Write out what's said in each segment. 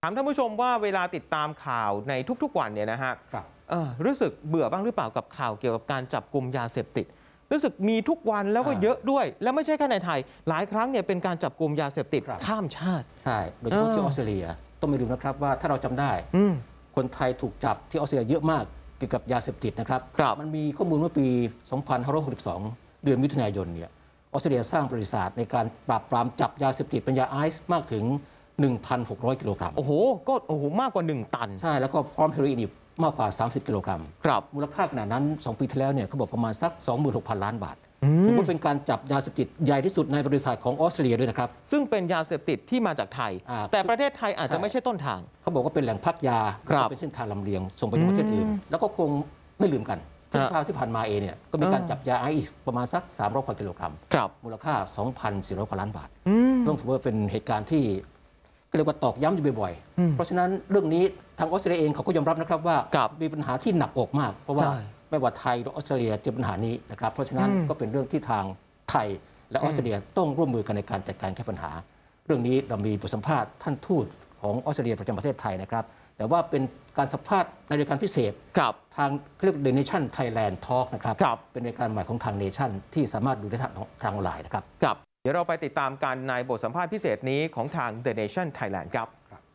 ามท่านผู้ชมว่าเวลาติดตามข่าวในทุกๆวันเนี่ยนะฮะรู้สึกเบื่อบ้างหรือเปล่ากับข่าวเกี่ยวกับการจับกุมยาเสพติดรู้สึกมีทุกวันแล้วก็เยอะด้วยแล้วไม่ใช่แค่ในไทยหลายครั้งเนี่ยเป็นการจับกุมยาเสพติดข้ามชาติใช่โดยเฉพาะที่ออสเตรเลียต้องไม่ลืมนะครับว่าถ้าเราจำได้คนไทยถูกจับที่ออสเตรเลียเยอะมากเกี่ยวกับยาเสพติดนะครับมันมีข้อมูลเมื่อปี 2562 เดือนมิถุนายนเนี่ยออสเตรเลียสร้างประวัติศาสตร์ในการปราบปรามจับยาเสพติดเป็นยาไอซ์มากถึง 1,600 กิโลกรัมโอ้โหก็มากกว่า1ตันใช่แล้วก็พร้อมเฮโรอีนมากกว่า30กิโลกรัมครับมูลค่าขนาดนั้น2ปีที่แล้วเนี่ยเขาบอกประมาณสัก 26,000 ล้านบาทถือว่าเป็นการจับยาเสพติดใหญ่ที่สุดในประวัติศาสตร์ของออสเตรเลียด้วยนะครับซึ่งเป็นยาเสพติดที่มาจากไทยแต่ประเทศไทยอาจจะไม่ใช่ต้นทางเขาบอกว่าเป็นแหล่งพักยาเป็นเส้นทางลำเลียงส่งไปยังประเทศอื่นแล้วก็คงไม่ลืมกันพฤษภาที่ผ่านมาเองเนี่ยก็มีการจับยาไอซ์ประมาณสัก300 กว่ากิโลกรัมมูลค่า 2,400 กว่าล้านบาทต้องถือว่าเป็นเหตุการณ์ที่เรียกว่าตอกย้ำอยู่บ่อยๆเพราะฉะนั้นเรื่องนี้ทางออสเตรเลียเองเขาก็ยอมรับนะครับว่ามีปัญหาที่หนักอกมากเพราะว่าไม่ว่าไทยหรือออสเตรเลียเจอปัญหานี้นะครับเพราะฉะนั้นก็เป็นเรื่องที่ทางไทยและออสเตรเลียต้องร่วมมือกันในการจัดการแก้ปัญหาเรื่องนี้เรามีบทสัมภาษณ์ท่านทูตของออสเตรเลียประจำประเทศไทยนะครับแต่ว่าเป็นการสัมภาษณ์ในรายการพิเศษทางเรียก The Nation Thailand Talk นะครับเป็นรายการใหม่ของทาง Nation ที่สามารถดูได้ทางออนไลน์นะครับเดี๋ยวเราไปติดตามกันในบทสัมภาษณ์พิเศษนี้ของทาง The Nation Thailand ครับ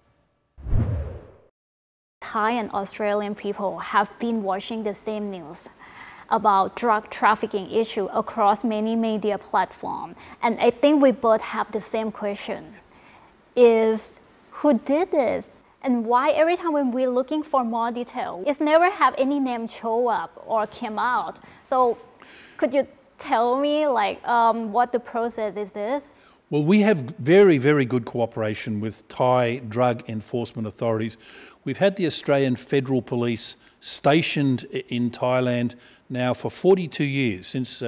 Thai and Australian people have been watching the same news about drug trafficking issue across many media platforms, and I think we both have the same question: is who did this, and why every time when we're looking for more detail, it never have any name show up or came out? So, could you tell me what the process is this? Well, we have very, very good cooperation with Thai drug enforcement authorities. We've had the Australian Federal Police stationed in Thailand now for 42 years, since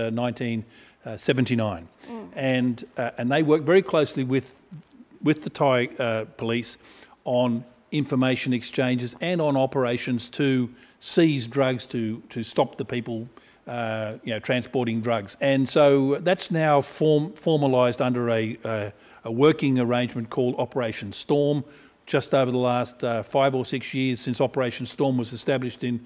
1979. And they work very closely with the Thai police on information exchanges and on operations to seize drugs, to stop the people transporting drugs. And so that's now formalised under a working arrangement called Operation Storm. Just over the last 5 or 6 years since Operation Storm was established in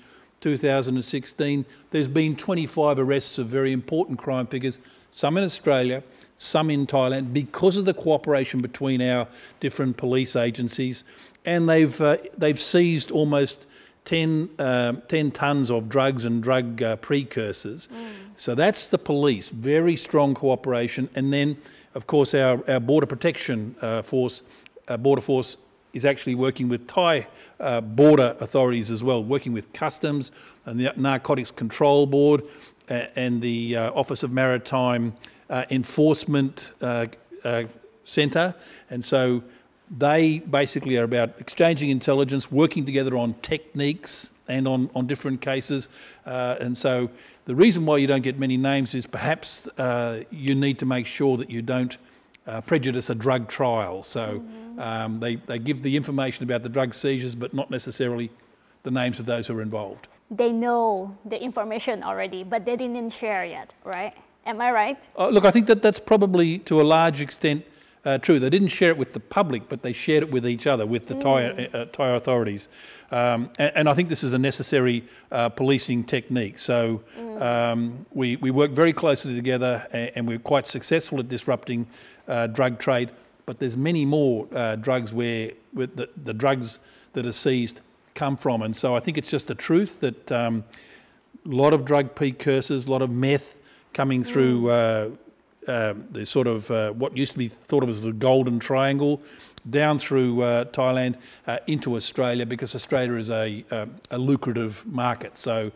2016, there's been 25 arrests of very important crime figures, some in Australia, some in Thailand, because of the cooperation between our different police agencies. And they've seized almost 10 tonnes of drugs and drug precursors. So that's the police, very strong cooperation. And then, of course, our Border Protection Force, Border Force, is actually working with Thai border authorities as well, working with Customs and the Narcotics Control Board and the Office of Maritime Enforcement Centre. And so they basically are about exchanging intelligence, working together on techniques and on different cases. And so the reason why you don't get many names is perhaps you need to make sure that you don't prejudice a drug trial. So they give the information about the drug seizures, but not necessarily the names of those who are involved. They know the information already, but they didn't share yet, right? Am I right? Look, I think that's probably to a large extent true. They didn't share it with the public, but they shared it with each other, with the Thai authorities. And I think this is a necessary policing technique. So we work very closely together, and we're quite successful at disrupting drug trade. But there's many more drugs where the drugs that are seized come from. And so I think it's just the truth that a lot of drug precursors, a lot of meth coming through the sort of what used to be thought of as the Golden Triangle, down through Thailand into Australia, because Australia is a lucrative market. So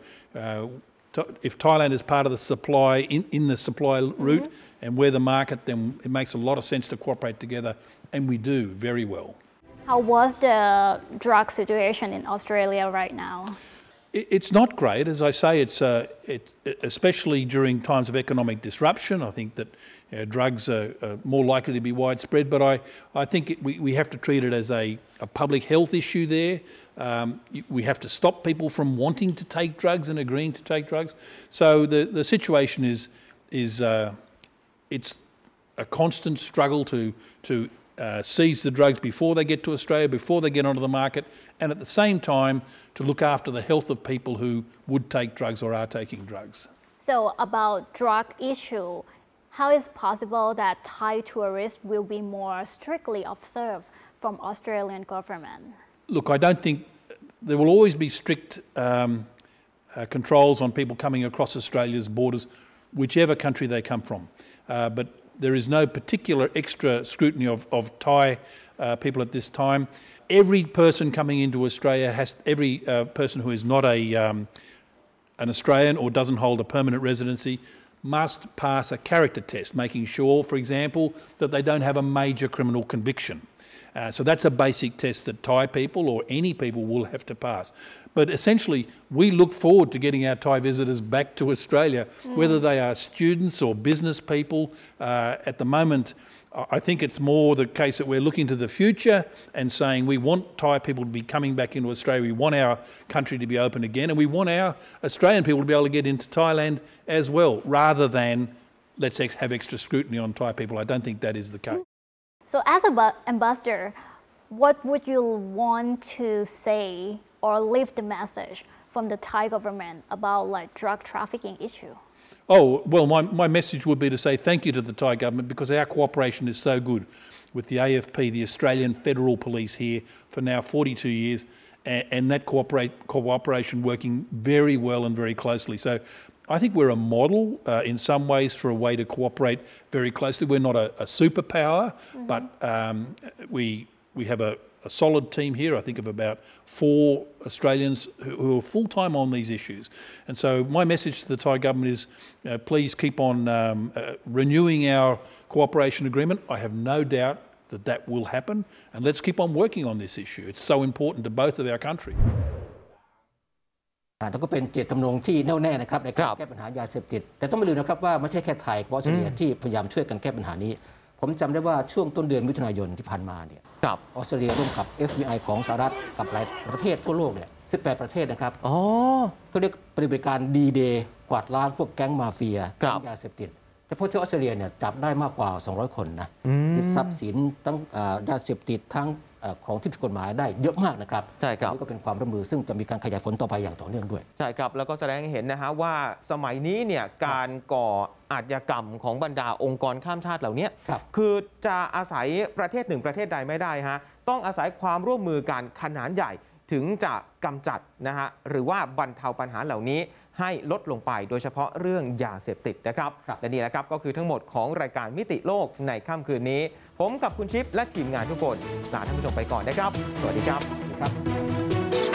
if Thailand is part of the supply, in the supply route, and we're the market, then it makes a lot of sense to cooperate together, and we do very well. How was the drug situation in Australia right now? It's not great. As I say, it's especially during times of economic disruption. I think that drugs are more likely to be widespread, but I think we have to treat it as a public health issue there. We have to stop people from wanting to take drugs and agreeing to take drugs. So the situation is it's a constant struggle to seize the drugs before they get to Australia, before they get onto the market, and at the same time to look after the health of people who would take drugs or are taking drugs. So about drug issue, how is it possible that Thai tourists will be more strictly observed from Australian government? Look, I don't think there will always be strict controls on people coming across Australia's borders, whichever country they come from. But there is no particular extra scrutiny of Thai people at this time. Every person coming into Australia every person who is not an Australian or doesn't hold a permanent residency must pass a character test, making sure, for example, that they don't have a major criminal conviction. So that's a basic test that Thai people or any people will have to pass. But essentially, we look forward to getting our Thai visitors back to Australia, whether they are students or business people. At the moment, I think it's more the case that we're looking to the future and saying we want Thai people to be coming back into Australia. We want our country to be open again, and we want our Australian people to be able to get into Thailand as well, rather than let's have extra scrutiny on Thai people. I don't think that is the case. So as an ambassador, what would you want to say or leave the message from the Thai government about like drug trafficking issue? Oh, well, my message would be to say thank you to the Thai government because our cooperation is so good with the AFP, the Australian Federal Police here for now 42 years, and that cooperation working very well and very closely. So I think we're a model in some ways for a way to cooperate very closely. We're not a superpower, but we have a solid team here, I think of about 4 Australians who are full-time on these issues. And so my message to the Thai government is please keep on renewing our cooperation agreement. I have no doubt that will happen, and let's keep on working on this issue. It's so important to both of our countries. แล้วก็เป็นเจตจำนงที่แน่วแน่นะครับในการแก้ปัญหายาเสพติดแต่ต้องไม่ลืมนะครับว่าไม่ใช่แค่ไทยกับออสเตรเลียที่พยายามช่วยกันแก้ปัญหานี้ผมจำได้ว่าช่วงต้นเดือนมิถุนายนที่ผ่านมาเนี่ยออสเตรเลียร่วมกับ FBI ของสหรัฐกับหลายประเทศทั่วโลกเนี่ย18 ประเทศนะครับเขาเรียกปฏิบัติการดีเดย์กวาดล้างพวกแก๊งมาเฟียยาเสพติดแต่พวกที่ออสเตรเลียเนี่ยจับได้มากกว่า200 คนนะยึดทรัพย์สินทั้งยาเสพติดทั้งของที่ผิดกฎหมายได้เยอะมากนะครับใช่ครับนี่ก็เป็นความร่วมมือซึ่งจะมีการขยายผลต่อไปอย่างต่อเนื่องด้วยใช่ครับแล้วก็แสดงให้เห็นนะฮะว่าสมัยนี้เนี่ยการก่ออาชญากรรมของบรรดาองค์กรข้ามชาติเหล่านี้คือจะอาศัยประเทศหนึ่งประเทศใดไม่ได้ฮะต้องอาศัยความร่วมมือกันขนาดใหญ่ถึงจะกำจัดนะฮะหรือว่าบรรเทาปัญหาเหล่านี้ให้ลดลงไปโดยเฉพาะเรื่องยาเสพติดนะครับและนี่แหละครับก็คือทั้งหมดของรายการมิติโลกในค่ำคืนนี้ผมกับคุณชิปและทีมงานทุกคนลาท่านผู้ชมไปก่อนนะครับสวัสดีครับ